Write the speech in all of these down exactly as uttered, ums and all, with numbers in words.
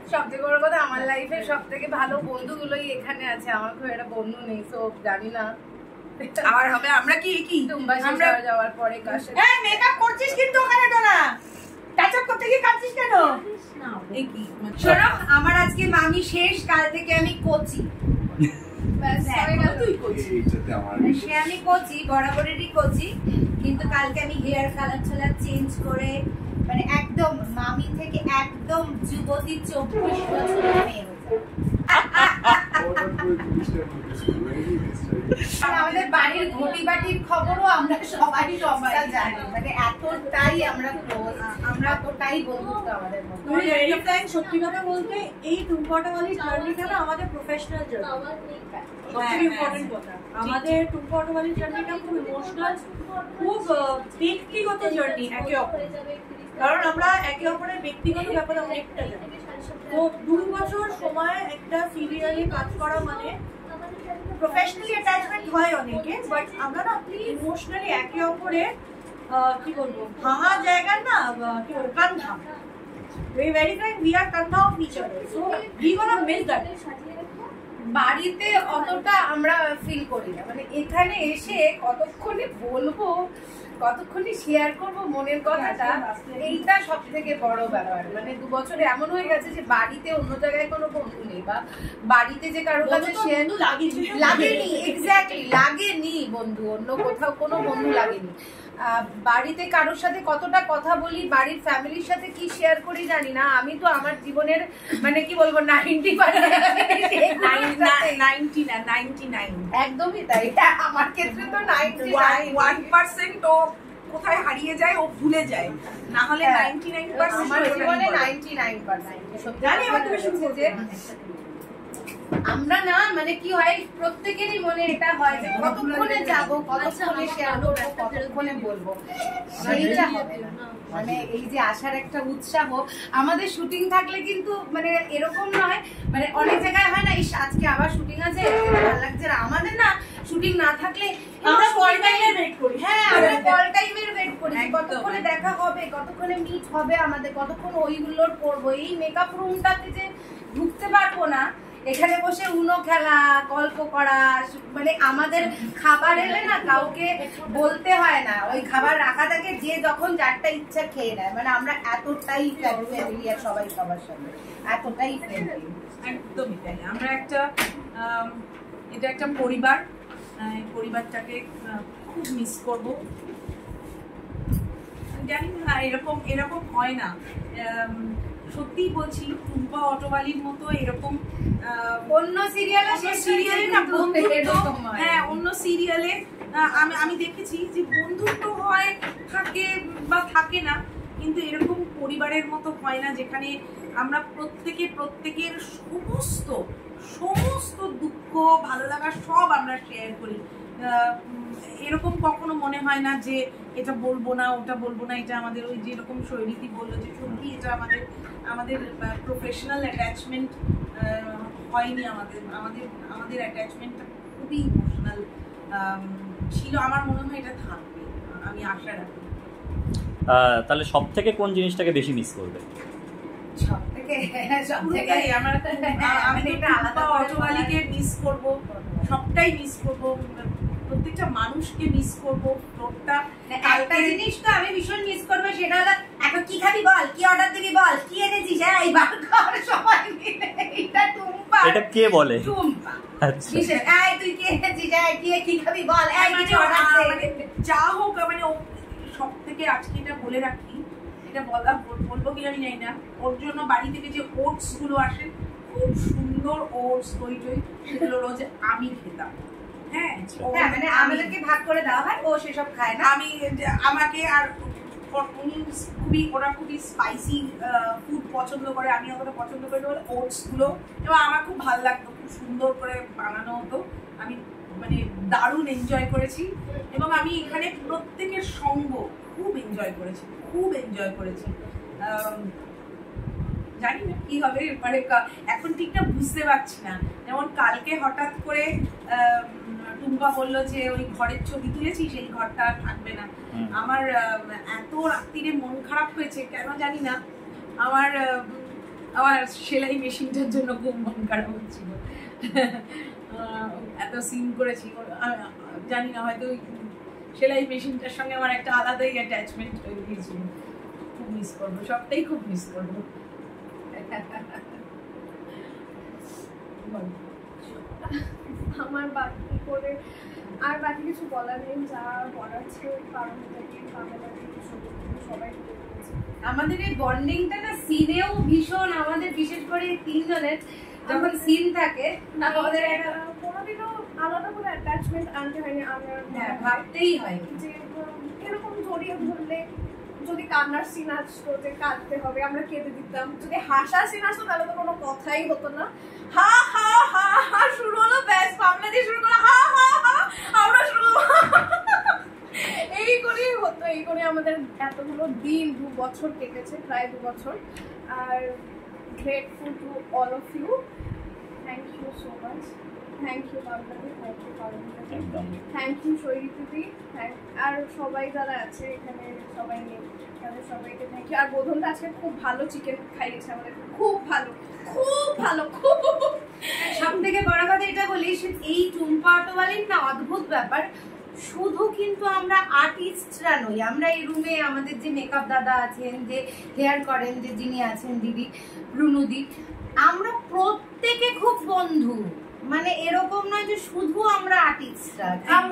সবথেকে বড় কথা আমার লাইফের সব থেকে ভালো বন্ধুগুলোই এখানে আছে, আমার খুব একটা বন্ধু নেই, তো জানি না আবার হবে আমরা কি কি আমরা যাওয়ার পরে কাছে এই মেকআপ করছিস কিন্তু ওখানে তো না টাচআপ করতে গিয়ে কাঁদছিস কেন? এই কি শোনো, আমার আজকে মামি শেষ, কাল থেকে আমি কোচি। সে আমি কোচি, বরাবরেরই কোচি, কিন্তু কালকে আমি হেয়ার কালার ছালার চেঞ্জ করে মানে একদম মামি থেকে একদম যুবতী চব্বিশ বছর মেয়ে হয়েছে। আমাদের বাড়ির ঘটি বাটির খবরও আমরা সবাই সবাই জানি, মানে এতটাই আমরা ক্লোজ, আমরা এতটাই বন্ধুত্ব আমাদের মধ্যে। সত্যি কথা বলতে এই টুম্পাটাওয়ালি জার্নিটা না আমাদের প্রফেশনাল জার্নি, সবচেয়ে ইম্পর্টেন্ট কথা। আমাদের টুম্পাটাওয়ালি জার্নিটা খুব ইমোশনাল, খুব ব্যক্তিগত জার্নি একে অপরের, কারণ আমরা একে অপরের ব্যক্তিগত ব্যাপারে অনেকটা জানি। তো দু বছর সময় একটা সিরিয়ালে কাজ করা মানে প্রফেশনালি অ্যাটাচমেন্ট হয় অনেকে, বাট আমরা না ইমোশনালি একে অপরের কি বলবো ভাঙা জায়গার না কি বলবো কান্ধা, we verify we are kandha of each other, so we gonna miss that. বাড়িতে অতটা আমরা ফিল করি না, মানে এখানে এসে কতক্ষণে বলবো, কতক্ষণে শেয়ার করবো মনের কথাটা, এইটা সব থেকে বড় ব্যাপার। মানে দু বছরে এমন হয়ে গেছে যে বাড়িতে অন্য জায়গায় কোনো বন্ধু নেই, বা বাড়িতে যে কারোর কাছে শেয়ার লাগেনি, এক্স্যাক্টলি লাগেনি বন্ধু, অন্য কোথাও কোনো বন্ধু লাগেনি। বাড়িতে কারোর সাথে কতটা কথা বলি, বাড়ির ফ্যামিলির সাথে কি শেয়ার করি জানি না। আমি তো আমার জীবনের মানে কি বলবো নাইনটি একদমই তাই, আমার ক্ষেত্রে তো নাইনটি ওয়ান পার্সেন্ট তো কোথায় হারিয়ে যায়, ও ভুলে যায়, না হলে নাইনটি নাইন পার্সেন্ট আমার জীবনে নাইনটি নাইন পার্সেন্ট জানি। এবার তুমি শুরু যে আমরা না মানে কি হয় প্রত্যেকেরই মনে এটা হয় যে কতক্ষণে যাবো, কতক্ষণে শেয়ার করবো, কতক্ষণে বলবো, সেইটা হবে না। মানে এই যে আসার একটা উৎসাহ, আমাদের শুটিং থাকলে কিন্তু মানে এরকম নয়, মানে অনেক জায়গায় হয় না এই আজকে আবার শুটিং আছে ভালো লাগছে না, আমাদের না শুটিং না থাকলে আমরা কল টাইমের ওয়েট করি। হ্যাঁ আমরা কল টাইমের ওয়েট করি, কতক্ষণে দেখা হবে, কতক্ষণে মিট হবে আমাদের, কতক্ষণ ওইগুলোর করবো। এই মেকআপ রুমটাতে যে ঢুকতে পারবো না, এখানে বসে উনো খেলা, গল্প করা, মানে আমাদের খাবার এলে না কাউকে বলতে হয় না, ওই খাবার রাখা থাকে, যে যখন যারটা ইচ্ছা খেয়ে নেয়। মানে আমরা এতটাই ফ্যামিলি আর সবাই সবার সাথে এতটাই ফ্রেন্ডলি, একদমই তাই। আমরা একটা এটা একটা পরিবার, পরিবারটাকে খুব মিস করবো। জানি না এরকম এরকম হয় না, সত্যি বলছি। টুম্পা অটোওয়ালির মতো এরকম অন্য সিরিয়ালে সিরিয়ালে না বন্ধুত্ব, হ্যাঁ অন্য সিরিয়ালে আমি আমি দেখেছি যে বন্ধুত্ব হয়, থাকে বা থাকে না, কিন্তু এরকম পরিবারের মতো হয় না, যেখানে আমরা প্রত্যেকে প্রত্যেকের সমস্ত সমস্ত দুঃখ ভালো লাগা সব আমরা শেয়ার করি। এরকম কখনো মনে হয় না যে এটা বলবো না, ওটা বলবো না। এটা আমাদের ওই যেরকম শৈলীতি বললো যে সত্যি এটা আমাদের আমাদের প্রফেশনাল অ্যাটাচমেন্ট হয়নি, আমাদের আমাদের আমাদের অ্যাটাচমেন্টটা খুবই ইমোশনাল ছিল। আমার মনে হয় এটা থাকবে, আমি আশা রাখি। তাহলে সব থেকে কোন জিনিসটাকে বেশি মিস করবে? সব থেকে সব থেকে আমরা আমি এটা আলাদা অটোওয়ালিকে মিস করবো, সবটাই মিস করবো, প্রত্যেকটা মানুষকে মিস করবো। ফ্লোরটা একটা জিনিস তো আমি ভীষণ মিস করবো, সেটা হলো এখন কি খাবি বল, কি অর্ডার দিবি বল, কি এনেছিস, হ্যাঁ এই বার খাওয়ার সময় এটা টুম্পা। এটা কে বলে? টুম্পা। আচ্ছা এই তুই কি এনেছিস, এই কি কি খাবি বল, এই কিছু অর্ডার দে, যা হোক। মানে সব থেকে আজকে এটা বলে রাখি, এটা বলা বলবো কি আমি জানি না, ওর জন্য বাড়ি থেকে যে ওটস গুলো আসে, খুব সুন্দর ওটস টই টই, সেগুলো রোজ আমি খেতাম। হ্যাঁ হ্যাঁ মানে আমাদেরকে ভাগ করে দেওয়া হয়, ও সেসব খায় না। আমি আমাকে আর উনি খুবই ওরা খুবই স্পাইসি ফুড পছন্দ করে, আমি অতটা পছন্দ করি না, ওটস গুলো এবং আমার খুব ভালো লাগতো, খুব সুন্দর করে বানানো হতো। আমি মানে দারুণ এনজয় করেছি, এবং আমি এখানে প্রত্যেকের সঙ্গ খুব এনজয় করেছি, খুব এনজয় করেছি। জানি না কি হবে, মানে এখন ঠিকঠাক বুঝতে পারছি না। যেমন কালকে হঠাৎ করে টুম্পা বললো যে ওই ঘরের ছবি তুলেছি, সেই ঘরটা থাকবে না। আমার এত রাত্রিরে মন খারাপ হয়েছে কেন জানি না। আমার আমার সেলাই মেশিনটার জন্য খুব মন খারাপ হচ্ছিল। এত সিন করেছি, জানি না হয়তো সেলাই মেশিনটার সঙ্গে আমার একটা আলাদাই অ্যাটাচমেন্ট হয়ে গিয়েছিল। খুব মিস করবো, সবটাই খুব মিস করবো। আমার বাকি করে আর বাকি কিছু বলার নেই, যা বলার ছিল কারণ থেকে সবাই আমাদের এই বন্ডিংটা না সিনেও ভীষণ, আমাদের বিশেষ করে তিনজনের যখন সিন থাকে আমাদের কোনোদিনও আলাদা করে অ্যাটাচমেন্ট আনতে হয়নি। আমরা ভাবতেই হয় যে এরকম জড়িয়ে ধরলে যদি কান্নার সিন আসতো যে কাঁদতে হবে আমরা কেঁদে দিতাম, যদি হাসার সিন আসতো তাহলে তো কোনো কথাই হতো না। হা হা হা হা শুরু হলো, ব্যাস বাংলা দিয়ে শুরু করলো, হা হা হা আমরা শুরু এই করেই হতো। এই করে আমাদের এতগুলো দিন, দু বছর কেটেছে, প্রায় দু বছর। আর grateful to all of you, thank you so much. Thank you Bangladesh, thank you Paromita, thank you Shairiti, আর সবাই যারা আছে এখানে সবাই নেই, তাদের সবাইকে থ্যাংক ইউ। আর বোধনটা আজকে খুব ভালো চিকেন খাইয়েছে আমাদের, খুব ভালো, খুব ভালো, খুব। সব থেকে বড় কথা এটা বলি, এই টুম্পা অটোওয়ালির না অদ্ভুত ব্যাপার, শুধু কিন্তু আমরা আর্টিস্টরা নই, আমরা এই রুমে আমাদের যে মেকআপ দাদা আছেন, যে হেয়ার করেন, যে যিনি আছেন দিদি রুনুদি, আমরা প্রত্যেকে খুব বন্ধু। মানে এরকম নয় যে শুধু আমরা আর্টিস্টরা,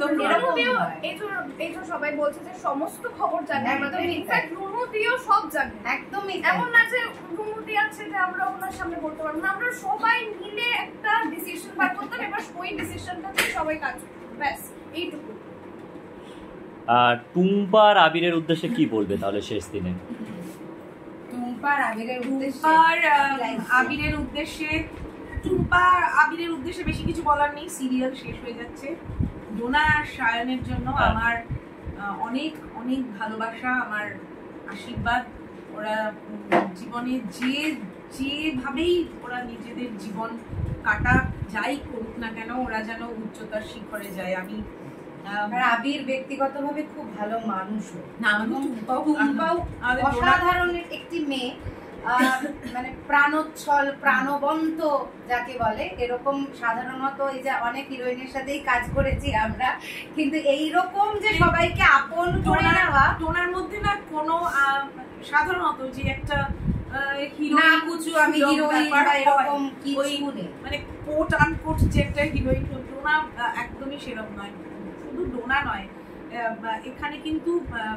এই তো সবাই বলছে যে সমস্ত খবর জানে, রুনুদিও সব জানে, একদমই এমন না যে রুনুদি আছে যে আমরা ওনার সামনে বলতে পারবো না। আমরা সবাই মিলে একটা ডিসিশন বার করতাম, এবার ওই ডিসিশনটাতে সবাই কাজ করতো, ব্যাস এইটুকু। আর টুম্পার আবিরের উদ্দেশ্যে কি বলবে তাহলে শেষ দিনে? টুম্পার আবিরের উদ্দেশ্যে আর আবিরের উদ্দেশ্যে টুম্পা আবিরের উদ্দেশ্যে বেশি কিছু বলার নেই, সিরিয়াল শেষ হয়ে যাচ্ছে। ডোনা আর সায়নের জন্য আমার অনেক অনেক ভালোবাসা, আমার আশীর্বাদ। ওরা জীবনে যে যেভাবেই ওরা নিজেদের জীবন কাটা যাই করুক না কেন, ওরা যেন উচ্চতার শিখরে যায়। আমি আবির ব্যক্তিগতভাবে খুব ভালো মানুষ, টুম্পাও অসাধারণ একটি মেয়ে, মানে প্রাণোচ্ছল, প্রাণবন্ত যাকে বলে। এরকম সাধারণত এই যে অনেক হিরোইনের সাথেই কাজ করেছি আমরা, কিন্তু এইরকম যে সবাইকে আপন করে নেওয়া, টোনার মধ্যে না কোনো সাধারণত যে একটা আমি হিরোইন বা এরকম কিছু নেই, মানে কোট আনকোট যে একটা হিরোইন, টোনা একদমই সেরকম নয়। শুধু ডোনা নয়, এখানে কিন্তু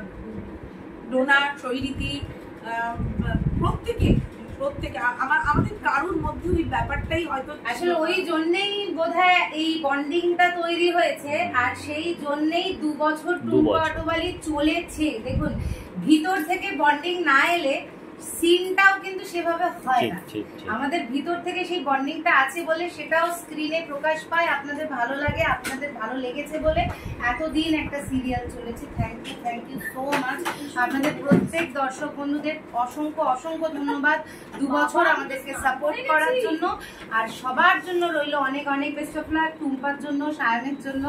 ডোনা, শৈরিতি, প্রত্যেকে প্রত্যেকে আমার আমাদের কারোর মধ্যে ওই ব্যাপারটাই হয়তো আসলে ওই জন্যই বোধহয় এই বন্ডিংটা তৈরি হয়েছে। আর সেই জন্যই দু বছর টুম্পা অটোওয়ালি চলেছে। দেখুন, ভিতর থেকে বন্ডিং না এলে সিনটাও কিন্তু সেভাবে হয় না। আমাদের ভিতর থেকে সেই বন্ডিংটা আছে বলে সেটাও স্ক্রিনে প্রকাশ পায়, আপনাদের ভালো লাগে, আপনাদের ভালো লেগেছে বলে এতদিন একটা সিরিয়াল চলেছে। Thank you, thank you so much. আপনাদের প্রত্যেক দর্শক বন্ধুদের অসংখ্য অসংখ্য ধন্যবাদ দু বছর আমাদেরকে সাপোর্ট করার জন্য। আর সবার জন্য রইল অনেক অনেক বেস্ট অফ লাক, টুম্পার জন্য, সায়নের জন্য।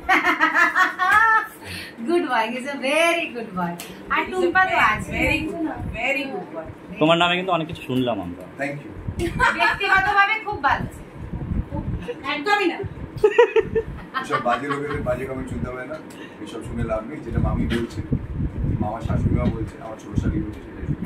Good boy, is a very good boy. আর টুম্পা তো আছে, ভেরি গুড, ভেরি গুড। তোমার নামে কিন্তু অনেক কিছু শুনলাম আমরা। Thank you. ব্যক্তিগতভাবে খুব ভালো, একদমই না। এসব বাজে লোকেদের বাজে কমেন্ট শুনতে হবে না, এসব শুনে লাভ নেই। যেটা মামি বলছে, মামা শাশুড়িমা বলছে, আমার ছোট শালি বলছে,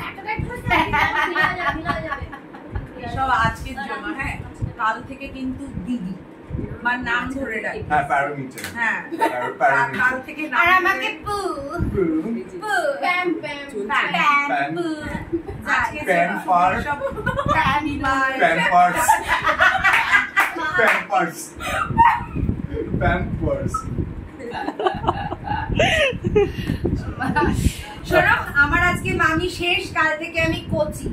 সেটাই সব আজকের জন্য। হ্যাঁ, কাল থেকে কিন্তু দিদি আমার নাম ধরে রাখি। হ্যাঁ, প্যারামিটার। হ্যাঁ, প্যারামিটার। কাল থেকে নাম আর আমাকে পু পু পু প্যাম প্যাম প্যাম পু আজকে প্যান ফার সব প্যাম প্যাম্পার্স প্যাম্পার্স প্যাম্পার্স। শোনো, আমার আজকে মামি শেষ, কাল থেকে আমি কোচি।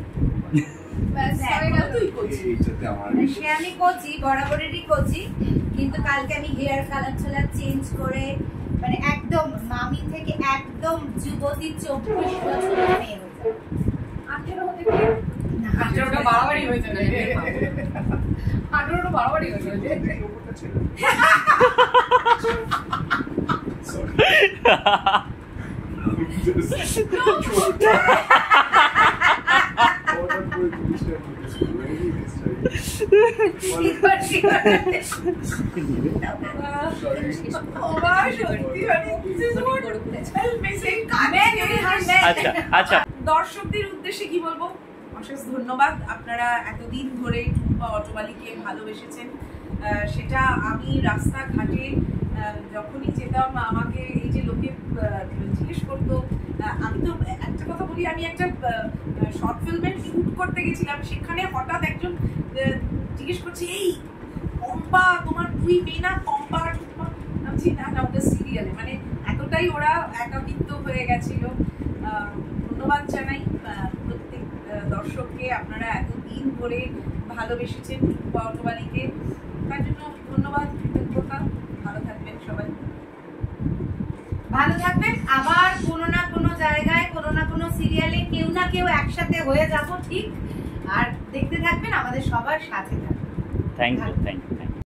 সে আমি কোচি, বরাবরেরই কোচি, কিন্তু কালকে আমি হেয়ার কালার ছালার চেঞ্জ করে মানে একদম মামি থেকে একদম যুবতী চব্বিশ বছরের মেয়ে হয়ে যাবে। আঠেরো হতে আঠেরোটা বাড়াবাড়ি হয়ে যাবে, আঠেরোটা বাড়াবাড়ি হয়ে যাবে। Sorry. আচ্ছা আচ্ছা দর্শকদের উদ্দেশ্যে কি বলবো, অশেষ ধন্যবাদ। আপনারা এতদিন ধরে টুম্পা অটোবালিকে ভালোবেসেছেন। সেটা আমি রাস্তাঘাটে যখনই যেতাম আমাকে এই যে লোকে জিজ্ঞেস করতো, আমি তো একটা কথা বলি, আমি একটা শর্ট ফিল্মের শুট করতে গেছিলাম, সেখানে হঠাৎ একজন জিজ্ঞেস করছে, এই পম্পা তোমার দুই মেয়ে না, পম্পা টুম্পা? আমি না না ওটা সিরিয়ালে। মানে এতটাই ওরা একাকিত্ব হয়ে গেছিল। ধন্যবাদ জানাই প্রত্যেক দর্শককে, আপনারা এতদিন ধরে ভালোবেসেছেন টুম্পা অটোবালিকে, তার জন্য ধন্যবাদ, কৃতজ্ঞতা। ভালো থাকবেন সবাই, ভালো থাকবেন। আবার কোনো না কোনো জায়গায় কোনো না কোনো সিরিয়ালে কেউ না কেউ একসাথে হয়ে যাব, ঠিক? আর দেখতে থাকবেন, আমাদের সবার সাথে থাকবেন। Thank you thank you thank you